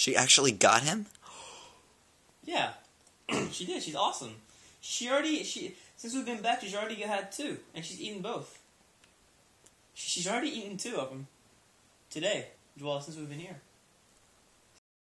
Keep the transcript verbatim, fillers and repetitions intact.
She actually got him? Yeah. She did. She's awesome. She already, she since we've been back, she's already had two. And she's eaten both. She's already eaten two of them. Today. Well, since we've been here.